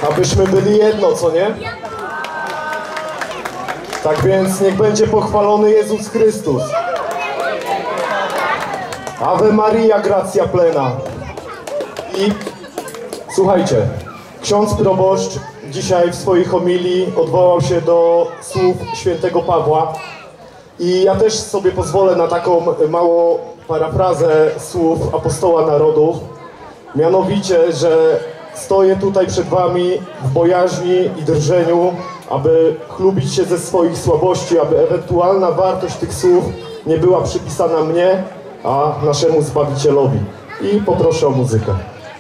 Abyśmy byli jedno, co nie? Tak więc niech będzie pochwalony Jezus Chrystus. Ave Maria, gratia plena. I słuchajcie, ksiądz proboszcz dzisiaj w swojej homilii odwołał się do słów świętego Pawła. I ja też sobie pozwolę na taką małą parafrazę słów apostoła narodów. Mianowicie, że stoję tutaj przed wami w bojaźni i drżeniu, aby chlubić się ze swoich słabości, aby ewentualna wartość tych słów nie była przypisana mnie, a naszemu Zbawicielowi. I poproszę o muzykę.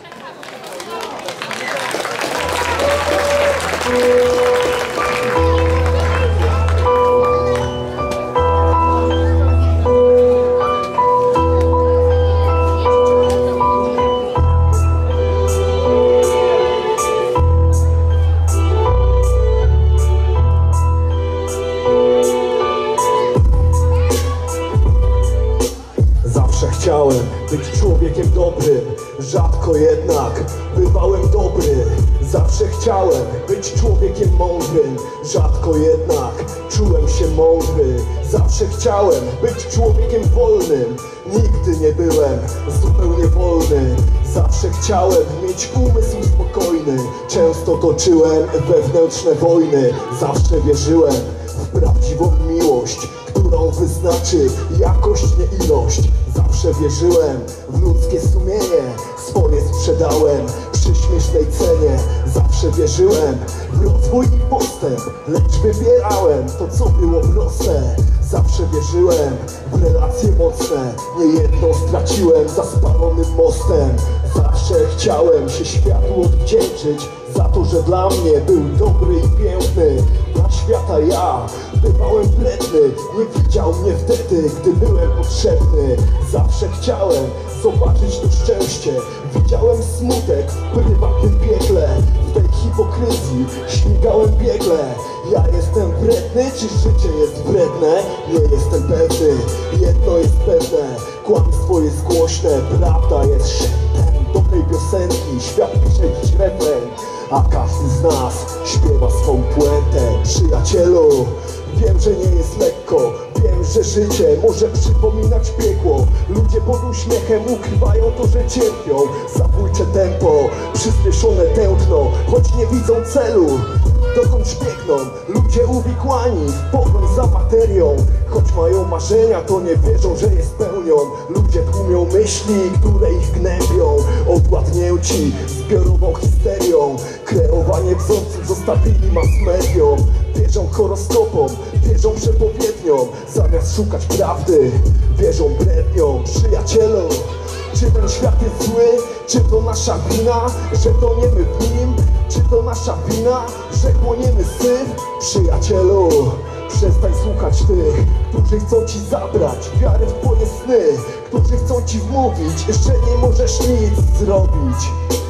Chciałem być człowiekiem dobrym, rzadko jednak bywałem dobry. Zawsze chciałem być człowiekiem mądrym, rzadko jednak czułem się mądry. Zawsze chciałem być człowiekiem wolnym, nigdy nie byłem zupełnie wolny. Zawsze chciałem mieć umysł spokojny, często toczyłem wewnętrzne wojny. Zawsze wierzyłem w prawdziwą miłość, którą wyznaczy jakość, nie ilość. Zawsze wierzyłem w ludzkie sumienie, swoje sprzedałem przy śmiesznej cenie. Zawsze wierzyłem w rozwój i postęp, lecz wybierałem to, co było proste. Zawsze wierzyłem w relacje mocne, niejedno straciłem za spalonym mostem. Zawsze chciałem się światu odwdzięczyć za to, że dla mnie był dobry i piękny. Dla świata ja bywałem wredny, nie widział mnie wtedy, gdy byłem potrzebny. Zawsze chciałem zobaczyć to szczęście, widziałem smutek w prywatnym piekle. W tej hipokryzji śmigałem biegle. Ja jestem wredny, czy życie jest wredne? Nie jestem pewny, jedno jest pewne, kłamstwo jest głośne, prawda jest szeptem dobrej piosenki. Świat pisze dziś refren, a każdy z nas śpiewa swą puentę. Przyjacielu, wiem, że nie jest lekko, wiem, że życie może przypominać piekło. Ludzie pod uśmiechem ukrywają to, że cierpią. Zabójcze tempo, przyspieszone tętno, choć nie widzą celu, dokąd biegną. Ludzie uwikłani w pogoń za materią, choć mają marzenia, to nie wierzą, że je spełnią. Ludzie tłumią myśli, które ich gnębią, odładnięci zbiorową histerią. Kreowanie wzorców zostawili mass mediom. Wierzą horoskopom, wierzą przepowiedniom, zamiast szukać prawdy, wierzą bredniom. Przyjacielu, czy ten świat jest zły? Czy to nasza wina, że toniemy w nim? Czy to nasza wina, że chłoniemy syf? Przyjacielu, przestań słuchać tych, którzy chcą ci zabrać wiarę w twoje sny, którzy chcą ci wmówić, że nie możesz nic zrobić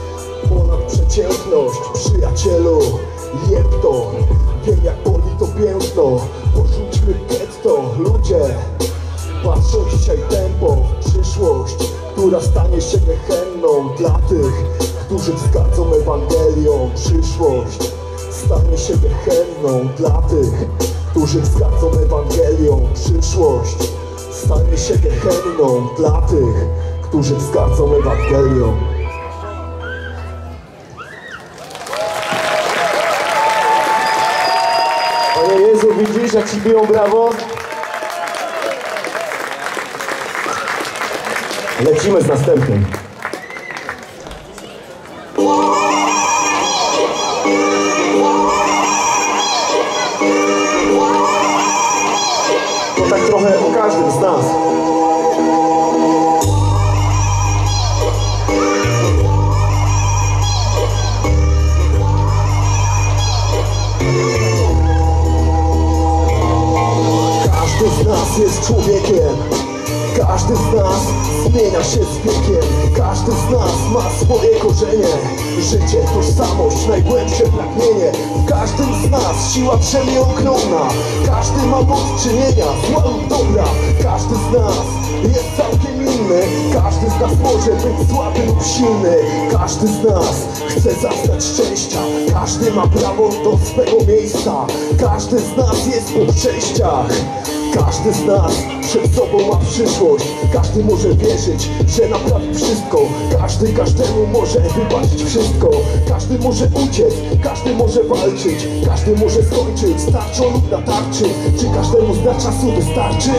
ponad przeciętność. Przyjacielu, jeb to, wiem jak boli to piętno, porzućmy getto. Ludzie patrzą dzisiaj tempo w przyszłość, która stanie się gehenną dla tych, którzy wzgardzą Ewangelią. Przyszłość stanie się gehenną dla tych, którzy wzgardzą Ewangelią. Przyszłość stanie się gehenną dla tych, którzy wzgardzą Ewangelią. Panie Jezu, widzisz, jak ci biją brawo? Lecimy z następnym. To tak trochę o każdym z nas. Każdy z nas jest człowiekiem, Każdy z nas zmienia się z wiekiem. Każdy z nas ma swoje korzenie. Życie, tożsamość, najgłębsze pragnienie. W każdym z nas siła przemie ogromna. Każdy ma do czynienia zła lub dobra. Każdy z nas jest całkiem inny. Każdy z nas może być słaby lub silny. Każdy z nas chce zaznać szczęścia. Każdy ma prawo do swego miejsca. Każdy z nas jest po przejściach. Każdy z nas przed sobą ma przyszłość. Każdy może wierzyć, że naprawi wszystko. Każdy każdemu może wybaczyć wszystko. Każdy może uciec, każdy może walczyć. Każdy może skończyć starczą lub na tarczy. Czy każdemu z czasu wystarczy,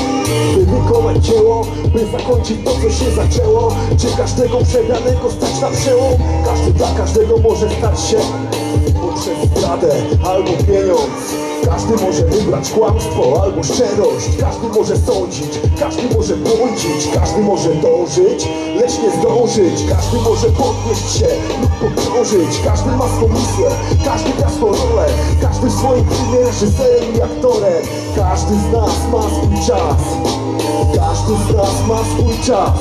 by wykonać dzieło, by zakończyć to, co się zaczęło? Czy każdego przegranego stać na przełom? Każdy dla każdego może stać się poprzez zdradę albo pieniądz. Każdy może wybrać kłamstwo albo szczerość. Każdy może sądzić, każdy może błądzić. Każdy może dążyć, lecz nie zdążyć. Każdy może podnieść się lub podkrążyć. Każdy ma swą misję, każdy gra swoją rolę. Każdy w swoim filmie reżyserem i aktorem. Każdy z nas ma swój czas. Każdy z nas ma swój czas.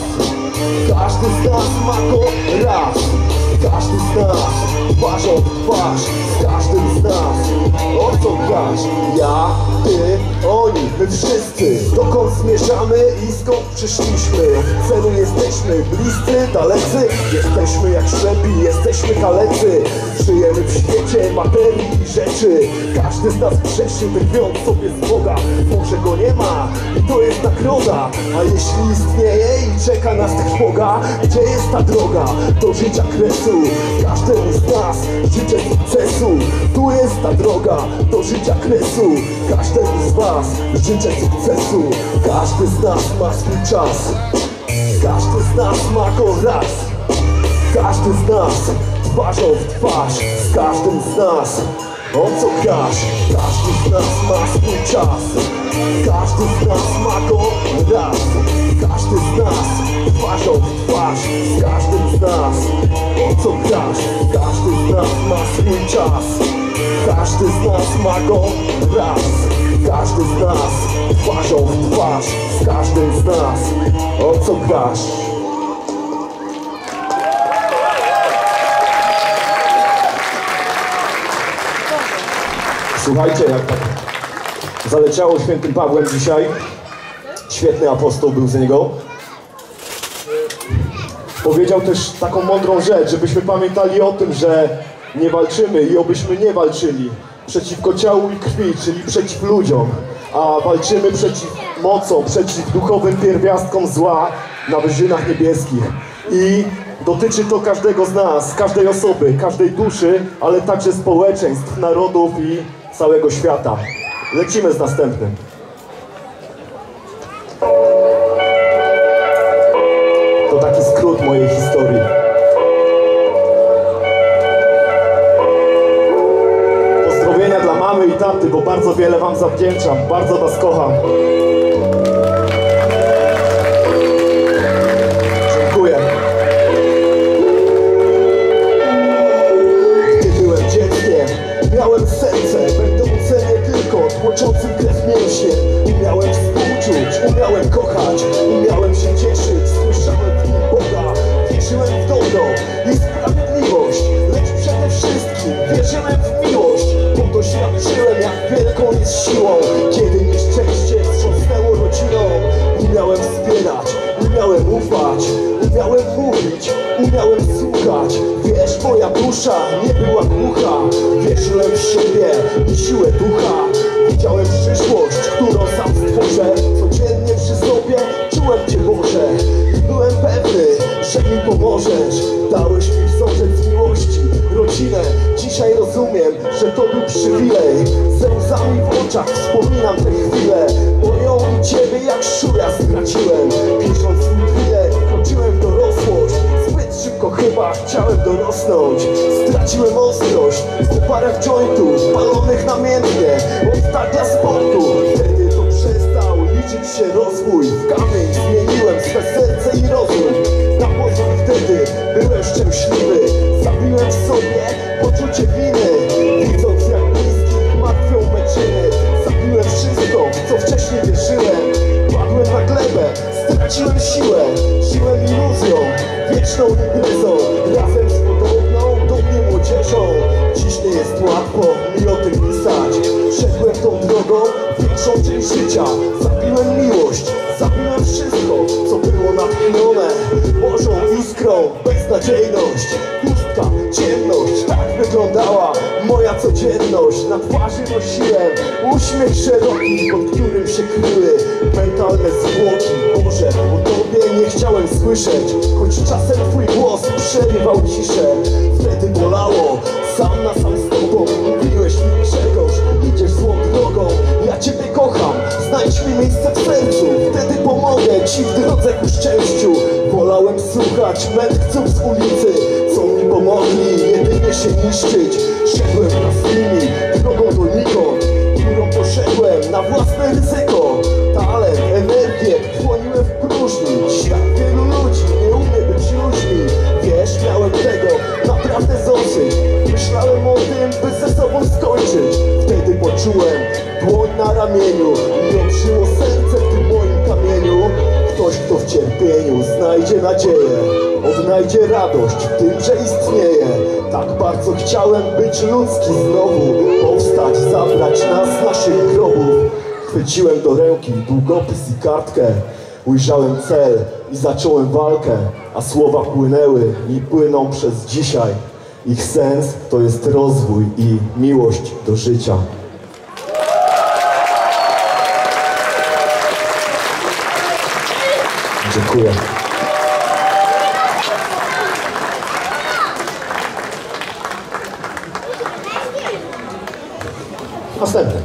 Każdy z nas ma go raz. Każdy z nas twarzą w twarz z każdym z nas. O co grasz? Ja, ty, oni, my wszyscy. Dokąd zmierzamy i skąd przyszliśmy? W celu jesteśmy bliscy, dalecy. Jesteśmy jak ślepi, jesteśmy kalecy. Żyjemy w świecie materii i rzeczy. Każdy z nas grzeszy, drwiąc sobie z Boga. Może go nie ma i to jest nagroda. A jeśli istnieje i czeka nas trwoga, gdzie jest ta droga do życia kresu? Każdemu z nas życzę sukcesu. Tu jest ta droga do życia kresu. Każdemu z was życzę sukcesu. Każdy z nas ma swój czas. Każdy z nas ma go raz. Każdy z nas twarzą w twarz z każdym z nas. O co grasz? Każdy z nas ma swój czas. Każdy z nas ma go raz. Każdy z nas twarzą w twarz z każdym z nas. O co grasz? Każdy z nas ma swój czas. Każdy z nas ma go raz. Każdy z nas twarzą w twarz z każdym z nas. O co grasz? Słuchajcie, jak tak zaleciało świętym Pawłem dzisiaj. Świetny apostoł był z niego. Powiedział też taką mądrą rzecz, żebyśmy pamiętali o tym, że nie walczymy i obyśmy nie walczyli przeciwko ciału i krwi, czyli przeciw ludziom, a walczymy przeciw mocom, przeciw duchowym pierwiastkom zła na wyżynach niebieskich. I dotyczy to każdego z nas, każdej osoby, każdej duszy, ale także społeczeństw, narodów i całego świata. Lecimy z następnym. To taki skrót mojej historii. Pozdrowienia dla mamy i taty, bo bardzo wiele wam zawdzięczam. Bardzo was kocham. Dziękuję. Gdy byłem dzieckiem, miałem serce będące nie tylko tłoczącym krew mięśnie. Umiałem współczuć, umiałem kochać, umiałem się cieszyć. Słyszałem w nim Boga, wierzyłem w dobro i sprawiedliwość, lecz przede wszystkim wierzyłem w miłość. Bo doświadczyłem, jak wielką jest siłą, kiedy nieszczęście wstrząsnęło rodziną. Umiałem wspierać, umiałem ufać, umiałem mówić, umiałem słuchać. Wiesz, moja dusza nie była głucha. Wierzyłem w siebie i siłę ducha. Widziałem przyszłość, którą sam stworzę. Codziennie przy sobie czułem Cię, Boże. I byłem pewny, że mi pomożesz. Dałeś mi wzorzec miłości, rodzinę. Dzisiaj rozumiem, że to był przywilej. Ze łzami w oczach wspominam tę chwilę, bo ją i Ciebie jak szuja straciłem. Pisząc swój chwilę, kroczyłem w dorosłość. Zbyt szybko chyba chciałem dorosnąć. Straciłem ostrość po parach jointów palonych namiętnie od tak dla sportu. Wtedy to przestał liczyć się rozwój. W kamień zmieniłem swe serce i rozum. Na pozór wtedy byłem szczęśliwy. Zabiłem w sobie poczucie winy, widząc jak bliskich martwią me czyny. Zabiłem wszystko, w co wcześniej wierzyłem. Padłem na glebę, straciłem część życia. Zabiłem miłość, zabiłem wszystko, co było natchnione Bożą iskrą, beznadziejność. Pustka, ciemność, tak wyglądała moja codzienność. Na twarzy nosiłem uśmiech szeroki, pod którym się kryły mentalne zwłoki. Boże, o Tobie nie chciałem słyszeć, choć czasem Twój głos przerywał ciszę. Wtedy bolało, sam na sam z Tobą mówiłeś mi czegoś, idziesz złą drogą. Ja Ciebie kocham, znajdź mi miejsce w sercu, wtedy pomogę Ci w drodze ku szczęściu. Wolałem słuchać mędrców z ulicy, co mi pomogli jedynie się niszczyć. Szedłem wraz z nimi drogą donikąd, którą poszedłem na własne ryzyko. Talent, energię wchłoniłem w próżni. Świat wielu ludzi nie umie być ludźmi. Wiesz, miałem tego naprawdę dosyć. Myślałem o tym, by ze sobą skończyć. Wtedy poczułem dłoń na ramieniu i obrzyło serce w tym moim kamieniu. Ktoś, kto w cierpieniu znajdzie nadzieję, odnajdzie radość w tym, że istnieje. Tak bardzo chciałem być ludzki znowu, powstać, zabrać nas z naszych grobów. Chwyciłem do ręki długopis i kartkę, ujrzałem cel i zacząłem walkę, a słowa płynęły i płyną przez dzisiaj. Ich sens to jest rozwój i miłość do życia. Dziękuję. Następny.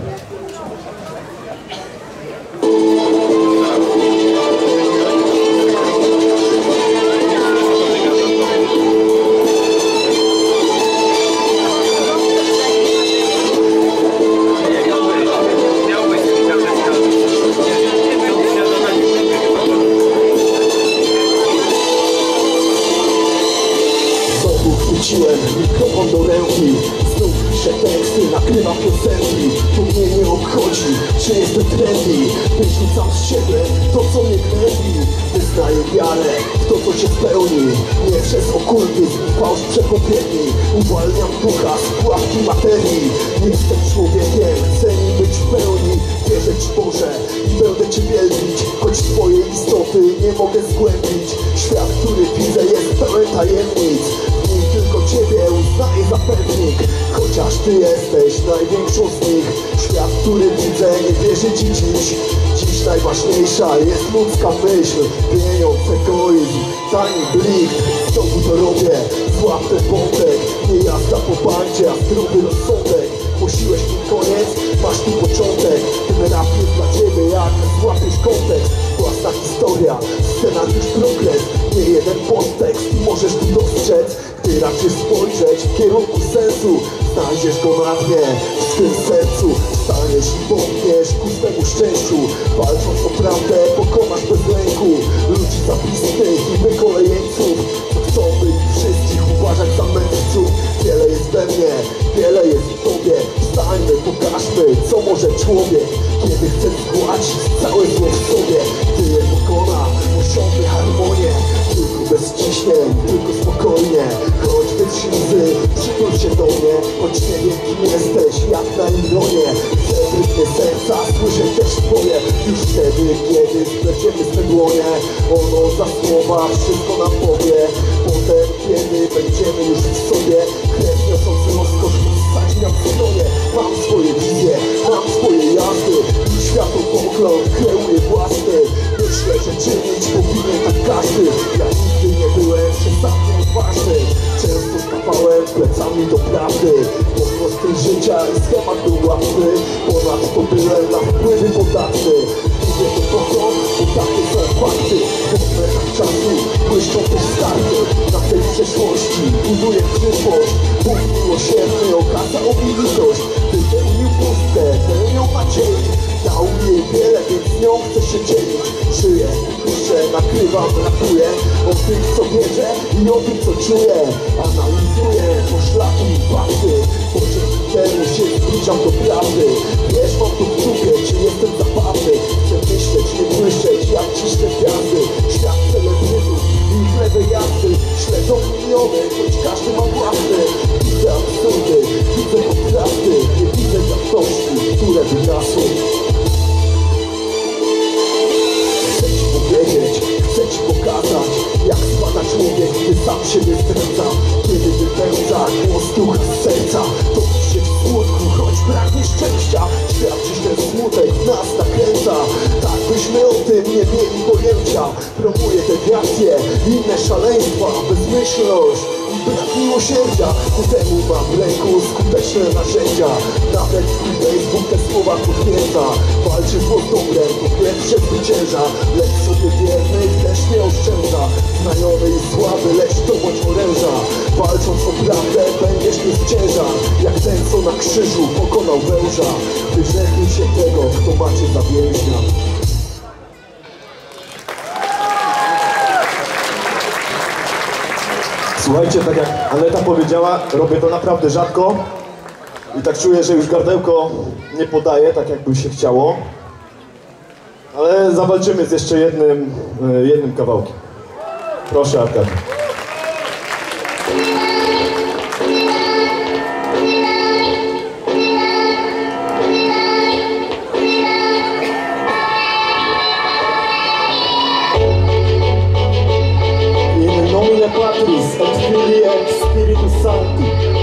Chwyciłem mikrofon do ręki, znów piszę teksty, nagrywam piosenki. To mnie nie obchodzi, czy jestem trendy. Wyrzucam z siebie to, co mnie gnębi. Wyznaję wiarę w to, co się spełni. Nie przez okultyzm i fałsz przekąpieni. Uwalniam ducha z pułapki materii. Nie jestem człowiekiem, chcę nim być w pełni. Wierzę Ci, Boże, i będę Cię wielbić, choć Twojej istoty nie mogę zgłębić. Świat, który widzę, jest pełen tajemnic. Tylko Ciebie uznaję za pewnik, chociaż Ty jesteś największą z nich. Świat, który widzę, nie wierzy Ci dziś. Dziś najważniejsza jest ludzka myśl. Pieniądz, egoizm, tani blik. Znowu to robię, złap ten wątek. Nie jazda po bandzie, a zdrowy rozsądek. Musiłeś tu koniec, masz tu początek. Ten rap jest dla Ciebie, jak złapiesz kontekst. Własna historia, scenariusz, progres. Nie jeden podtekst i możesz tu dostrzec. Gdy raczysz spojrzeć w kierunku sensu, znajdziesz go na dnie w swym sercu. Staniesz i pomkniesz ku swemu szczęściu. Walcząc o prawdę, pokonasz bez lęku ludzi zapistych i wykolejeńców, co chcą być wszystkich uważać za mędrców. Wiele jest we mnie, wiele jest w Tobie. Wstańmy, pokażmy, co może człowiek, kiedy chce zgładzić całe zło w sobie. Gdy je pokona, osiągnie harmonię. Tylko bez ciśnień, tylko spokojnie. Chodź wytrzyj łzy, przytul się do mnie. Choć nie wiem, kim jesteś, jak na imronie. Chcę w rytmie serca słyszeć też Twoje. Już wtedy, kiedy spleciemy swe dłonie, ono za słowa wszystko nam powie. Potem, kiedy będziemy już w sobie, krew niosący rozkosz wsadzi nam w stronie. Mam swoje wizje, mam swoje jazdy i światopogląd kreuję własny. Myślę, że czynić powinien tak każdy. Ja nigdy nie byłem przesadnie odważny. Często stawałem plecami do prawdy. Mocno styl życia i schemat był łatwy. Ponadto byłem na wpływy podatny. Mówię to po co? Bo takie są fakty. W momentach czasu błyszczą też skarby. Na tej przeszłości buduję przyszłość. Bóg miłosierny okazał mi litość. Wypełnił pustkę, pełnią nadziei. Dał mi jej wiele, więc z nią chcę się dzielić. Żyję, piszę, nagrywam, rapuję o tym, co wierzę i o tym, co czuję. Analizuję poszlaki i fakty. Po dzięki temu się zbliżam do prawdy. Wiesz, mam tu w dupie, czy jestem zabawny. Chcę myśleć, nie błyszczeć, jak ciśle gwiazdy. Świat celebrytów i chleby jazdy śledzą miliony, choć każdy ma własny. Widzę absurdy, widzę kontrasty. Nie widzę jasności, które wyrasły. mieli pojęcia. Promuje dewiacje, inne szaleństwa, bezmyślność i brak miłosierdzia. Ku temu mam w ręku skuteczne narzędzia. Nawet twój Facebook te słowa potwierdza. Walczy zło z dobrem, to pierwsze zwycięża. Lecz sobie wierny też nie oszczędza. Znajomy i słaby, lecz to bądź oręża. Walcząc o prawdę będziesz nie zwycięża. Jak ten, co na krzyżu pokonał węża. Wyrzeknij się tego, kto macie za więźnia. Słuchajcie, tak jak Aneta powiedziała, robię to naprawdę rzadko i tak czuję, że już gardełko nie podaje tak, jakby się chciało, ale zawalczymy z jeszcze jednym kawałkiem. Proszę, Arkady. In nomine Patris et Filii et Spiritus Sancti.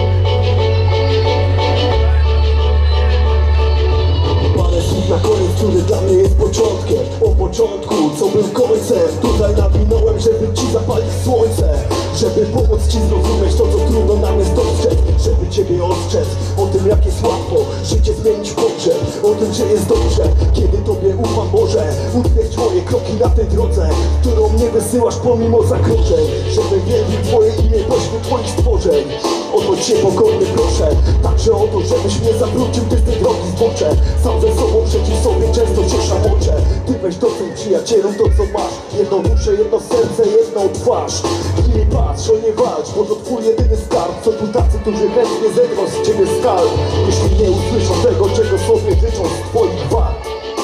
Parę słów na koniec, który dla mnie jest początkiem. O początku, co był końcem. Tutaj nawinąłem, żeby ci zapalić słońce. Żeby pomóc ci zrozumieć to, co trudno nam jest dostrzec. Żeby ciebie ostrzec o tym, jak jest łatwo życie zmienić w pogrzeb. O tym, że jest dobrze, kiedy tobie ufam, Boże. Utwierdź moje kroki na tej drodze, którą mnie wysyłasz pomimo zakroczeń. Żeby wielbił twoje imię pośród twoich stworzeń. O to cię pokorny proszę, także o to, żebyś mnie zawrócił ty z tej drogi zbocze. Sam ze sobą przeciw sobie często cię szamoczę. Ty weź to, co przyjacielu, to co masz. Jedną duszę, jedno serce, jedną twarz. I nie patrz, o nie walcz, bo to twój jedyny skarb. Co tu tacy, którzy chętnie zedrą z ciebie skarb. Jeśli nie usłyszą tego, czego sobie życzą z twoich wad.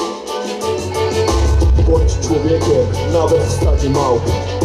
Bądź człowiekiem, nawet w stadzie małp.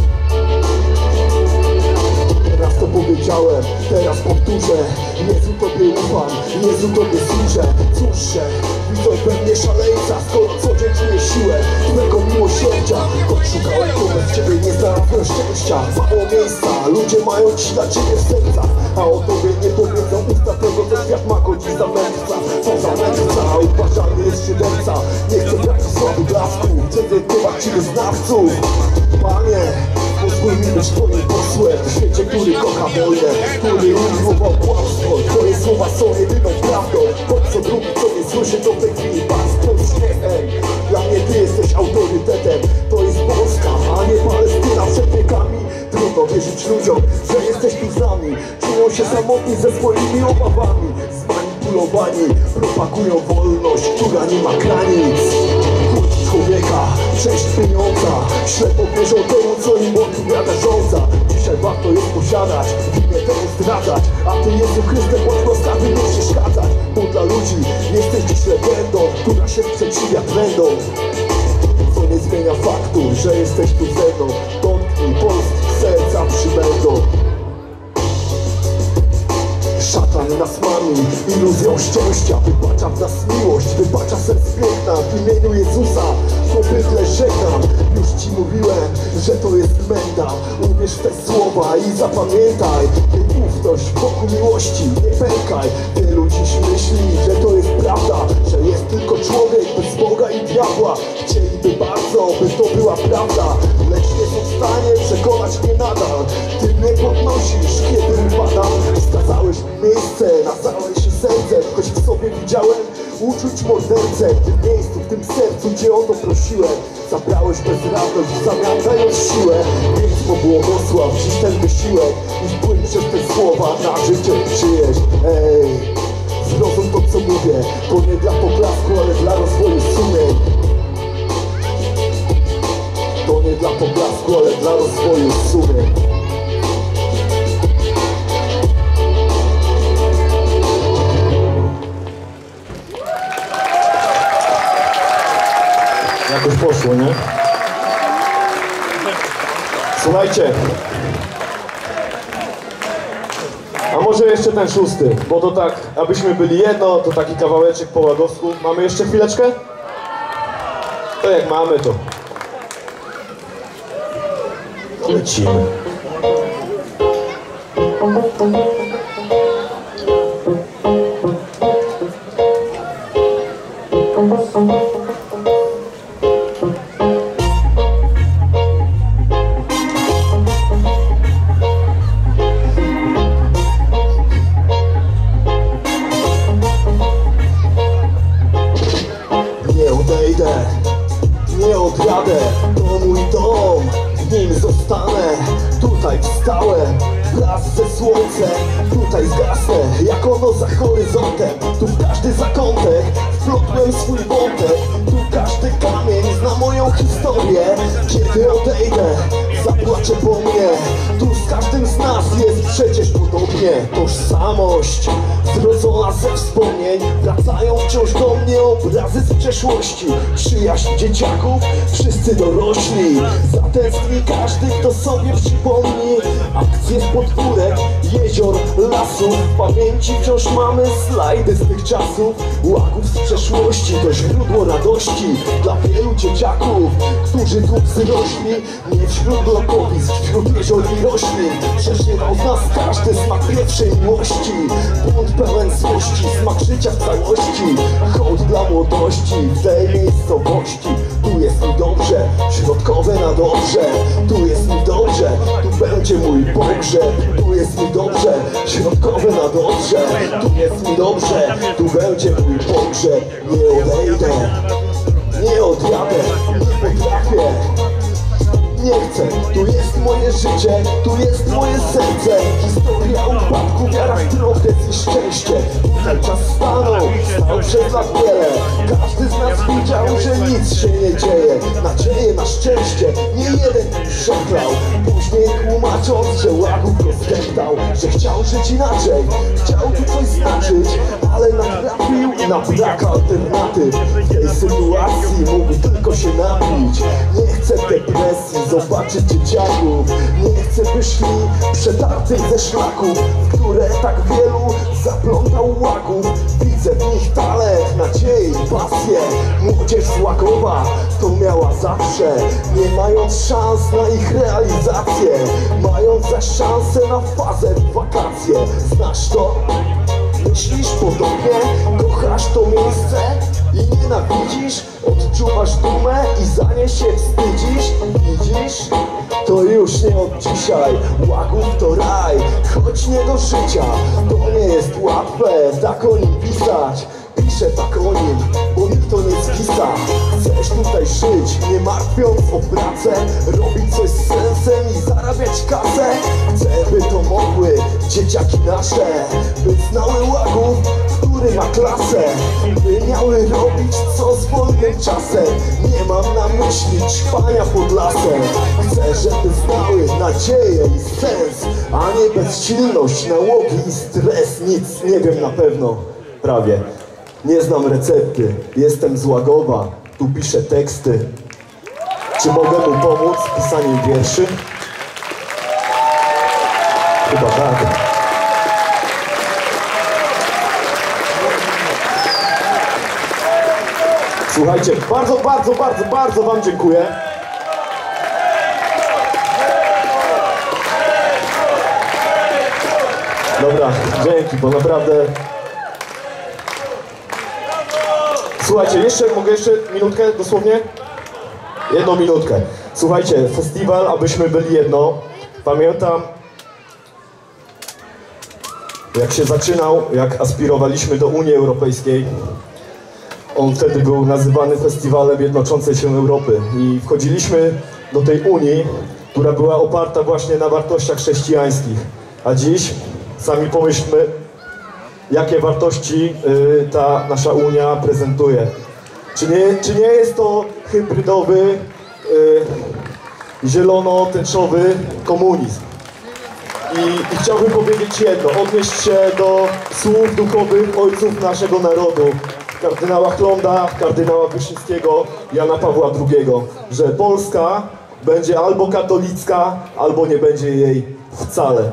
Raz to powiedziałem, teraz powtórzę. Jezu tobie ufam, Jezu tobie służę. Cóż się, widzą we mnie szaleńca, skoro co dzień czuję siłę twego miłosierdzia. Choć szukałem, to bez ciebie nie znalazłem szczęścia. Mało miejsca, ludzie mają ci dla ciebie w sercach, a o tobie nie powiedzą usta tego, co świat ma go dziś za mędrca. Co za mędrca, uważany jest szyderca. Nie chcę tracić sławy blasku, chcę zrytywać ci wyznawców. Panie, pozwól mi być twoim posłem w świecie, który kocha wojnę, który umiłował kłamstwo. Twoje słowa są jedyną prawdą. Choć co drugi, co nie słyszy, to w tej chwili pas twój śmiechem. Dla mnie ty jesteś autorytetem. To jest Polska, a nie Palestyna przed wiekami. Trudno wierzyć ludziom, że jesteś tu z nami. Czują się samotni ze swoimi obawami. Zmanipulowani, propagują wolność, która nie ma granic. Człowieka, cześć pieniądza, ślepo wierzą temu, co im odpowiada rządza. Dzisiaj warto jest posiadać, w imię temu zdradzać. A ty, Jezu Chryste, bądź łaskawy, nie przeszkadzać. Bo dla ludzi jesteś dziś legendą, która się sprzeciwia trendom. Co nie zmienia faktu, że jesteś tu ze mną. Dotknij polskich serca przybędą. Szatan nas mami iluzją szczęścia. Wybacza w nas miłość, wybacza sens piękna. W imieniu Jezusa to bydle żegnam. Już ci mówiłem, że to jest menda. Uwierz w te słowa i zapamiętaj. Tej ufność wokół miłości, nie pękaj. Wielu dziś myśli, że to jest prawda, że jest tylko człowiek bez Boga i diabła. Chcieliby bardzo, by to była prawda, lecz nie są w stanie przekonać mnie nadal. Ty mnie podnosisz, kiedy upadam. Wskazałeś mi miejsce, nazwałeś się sercem. Choć w sobie widziałem uczuć mordercę. W tym miejscu, w tym sercu, gdzie o to prosiłem. Zabrałeś bezradność, w zamian dając siłę. Więc pobłogosław dziś ten wysiłek i wpłyń przez te słowa na życie czyjeś. Ej, zrozum to, co mówię. To nie dla poklasku, ale dla rozwoju sumień. To nie dla poklasku, ale dla rozwoju sumień. Jakoś poszło, nie? Słuchajcie. A może jeszcze ten szósty, bo to tak, abyśmy byli jedno, to taki kawałeczek po łagodku. Mamy jeszcze chwileczkę? To jak mamy, to lecimy. jak ono za horyzontem. Tu w każdy zakątek wplotłem swój wątek. Tu każdy kamień zna moją historię. Kiedy odejdę, zapłaczę po mnie. Tu z każdym z nas jest przecież podobnie. Tożsamość zrodzona ze wspomnień. Wracają wciąż do mnie obrazy z przeszłości. Przyjaźń dzieciaków, wszyscy dorośli. Zatęskni każdy, kto sobie przypomni akcje z podwórek, jezior, lasów. W pamięci wciąż mamy slajdy z tych czasów. Łaków z przeszłości to źródło radości dla wielu dzieciaków, którzy tu wzrośli. Nie wśród blokowisk, wśród jezior i roślin. Przeżywał z nas każdy smak pierwszej miłości. Błąd pełen złości, smak życia w całości. Hołd dla młodości w tej miejscowości. Tu jest mi dobrze, środkowe na dobrze. Tu jest mi dobrze, tu będzie mój pogrzeb. Tu jest mi dobrze, środkowe na dobrze. Tu jest mi dobrze, tu będzie mój pogrzeb. Nie odejdę, nie odjadę, nie potrafię. Nie chcę, tu jest moje życie, tu jest moje serce. Historia upadku, wiara w progres i szczęście. Tutaj czas stanął przez lat wiele. Każdy z nas widział, że nic się nie dzieje. Nadzieję na szczęście, nie jeden przeklał. Później tłumacząc, że Łagów go zdeptał. Że chciał żyć inaczej, chciał tu coś znaczyć, ale natrafił na brak alternatyw. W tej sytuacji mógł tylko się napić. Nie chcę depresji, zobaczyć dzieciaków. Nie chcę, by szli przetartych ze szlaków, w które tak wielu zaplątał Łagów. Widzę w nich talent, nadzieję i pasję. Młodzież z Łagowa to miała zawsze, nie mając szans na ich realizację. Mając zaś szansę na fazę w wakacje. Znasz to? Myślisz podobnie? Kochasz to miejsce i nienawidzisz? Odczuwasz dumę i za nie się wstydzisz? Widzisz? To już nie od dzisiaj. Łagów to raj, choć nie do życia. To nie jest łatwe tak o nim pisać. Piszę tak o nim, bo nikt to nie spisa. Chcesz tutaj żyć, nie martwiąc o pracę, robić coś z sensem i zarabiać kasę. Chcę, by to mogły dzieciaki nasze, by znały Łagów, który ma klasę. By miały robić co z wolnym czasem. Nie mam na myśli trwania pod lasem. Chcę, żeby znały nadzieję i sens, a nie bezsilność, nałogi i stres. Nic nie wiem na pewno, prawie. Nie znam recepty, jestem z Łagowa, tu piszę teksty. Czy mogę mu pomóc z pisaniem wierszy? Chyba tak. Słuchajcie, bardzo wam dziękuję. Dobra, dzięki, bo naprawdę... Słuchajcie, mogę jeszcze minutkę dosłownie? Jedną minutkę. Słuchajcie, festiwal, abyśmy byli jedno. Pamiętam, jak się zaczynał, jak aspirowaliśmy do Unii Europejskiej. On wtedy był nazywany festiwalem jednoczącej się Europy. I wchodziliśmy do tej Unii, która była oparta właśnie na wartościach chrześcijańskich. A dziś, sami pomyślmy, jakie wartości ta nasza Unia prezentuje. Czy nie jest to hybrydowy, zielono-tęczowy komunizm? I chciałbym powiedzieć jedno, odnieść się do słów duchowych ojców naszego narodu, kardynała Chlonda, kardynała Wyszyńskiego, Jana Pawła II, że Polska będzie albo katolicka, albo nie będzie jej wcale.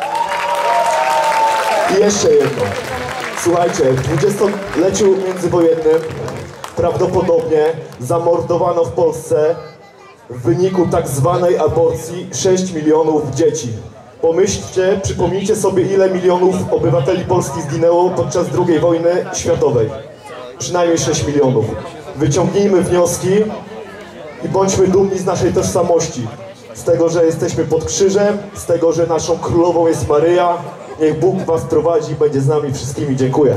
I jeszcze jedno. Słuchajcie, w 20-leciu międzywojennym prawdopodobnie zamordowano w Polsce w wyniku tak zwanej aborcji 6 milionów dzieci. Pomyślcie, przypomnijcie sobie, ile milionów obywateli Polski zginęło podczas II wojny światowej. Przynajmniej 6 milionów. Wyciągnijmy wnioski i bądźmy dumni z naszej tożsamości. Z tego, że jesteśmy pod krzyżem, z tego, że naszą królową jest Maryja. Niech Bóg was prowadzi i będzie z nami wszystkimi. Dziękuję.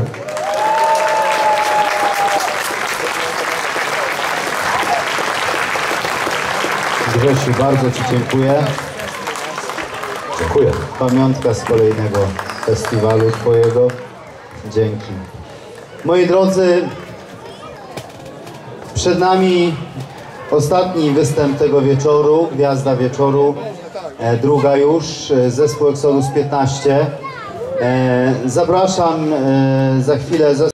Grzesiu, bardzo ci dziękuję. Dziękuję. Pamiątka z kolejnego festiwalu twojego. Dzięki. Moi drodzy, przed nami ostatni występ tego wieczoru, gwiazda wieczoru, druga już, zespół Exodus 15. Zapraszam za chwilę